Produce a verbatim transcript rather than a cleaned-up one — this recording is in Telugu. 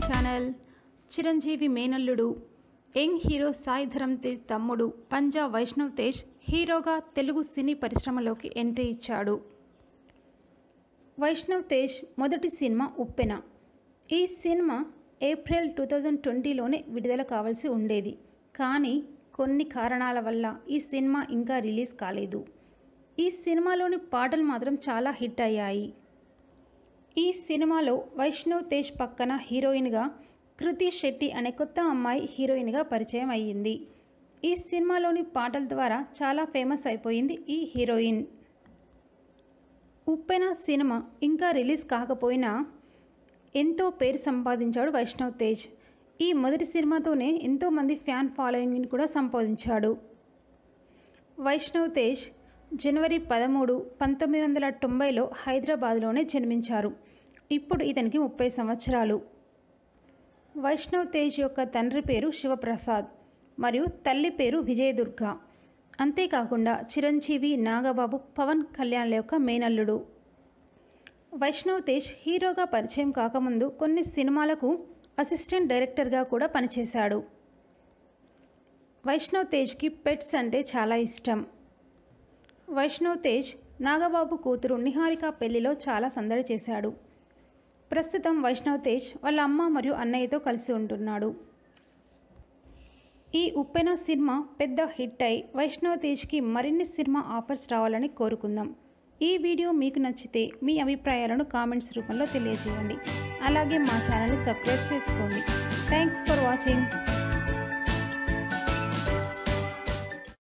ఛానల్. చిరంజీవి మేనల్లుడు యంగ్ హీరో సాయి ధరమ్తేజ్ తమ్ముడు పంజా వైష్ణవ్ తేజ్ హీరోగా తెలుగు సినీ పరిశ్రమలోకి ఎంట్రీ ఇచ్చాడు. వైష్ణవ్ తేజ్ మొదటి సినిమా ఉప్పెన. ఈ సినిమా ఏప్రిల్ టూ థౌజండ్ ట్వంటీలోనే విడుదల కావాల్సి ఉండేది. కానీ కొన్ని కారణాల వల్ల ఈ సినిమా ఇంకా రిలీజ్ కాలేదు. ఈ సినిమాలోని పాటలు మాత్రం చాలా హిట్ అయ్యాయి. ఈ సినిమాలో వైష్ణవ్ తేజ్ పక్కన హీరోయిన్గా కృతి శెట్టి అనే కొత్త అమ్మాయి హీరోయిన్గా పరిచయం అయ్యింది. ఈ సినిమాలోని పాటల ద్వారా చాలా ఫేమస్ అయిపోయింది ఈ హీరోయిన్. ఉప్పెన సినిమా ఇంకా రిలీజ్ కాకపోయినా ఎంతో పేరు సంపాదించాడు వైష్ణవ్ తేజ్. ఈ మొదటి సినిమాతోనే ఎంతోమంది ఫ్యాన్ ఫాలోయింగ్ని కూడా సంపాదించాడు. వైష్ణవ్ తేజ్ జనవరి పదమూడు పంతొమ్మిది వందల తొంభైలో హైదరాబాద్లోనే జన్మించారు. ఇప్పుడు ఇతనికి ముప్పై సంవత్సరాలు. వైష్ణవ్ తేజ్ యొక్క తండ్రి పేరు శివప్రసాద్ మరియు తల్లి పేరు విజయదుర్గ. అంతేకాకుండా చిరంజీవి, నాగబాబు, పవన్ కళ్యాణ్ల యొక్క మేనల్లుడు. వైష్ణవ్ తేజ్ హీరోగా పరిచయం కాకముందు కొన్ని సినిమాలకు అసిస్టెంట్ డైరెక్టర్గా కూడా పనిచేశాడు. వైష్ణవ్ తేజ్కి పెట్స్ అంటే చాలా ఇష్టం. వైష్ణవ్ తేజ్ నాగబాబు కూతురు నిహారిక పెళ్లిలో చాలా సందడి చేశాడు. ప్రస్తుతం వైష్ణవ్ తేజ్ వాళ్ళ అమ్మ మరియు అన్నయ్యతో కలిసి ఉంటున్నాడు. ఈ ఉప్పెన సినిమా పెద్ద హిట్ అయి వైష్ణవ్ తేజ్కి మరిన్ని సినిమా ఆఫర్స్ రావాలని కోరుకుందాం. ఈ వీడియో మీకు నచ్చితే మీ అభిప్రాయాలను కామెంట్స్ రూపంలో తెలియజేయండి. అలాగే మా ఛానల్ని సబ్స్క్రైబ్ చేసుకోండి. Thanks for watching.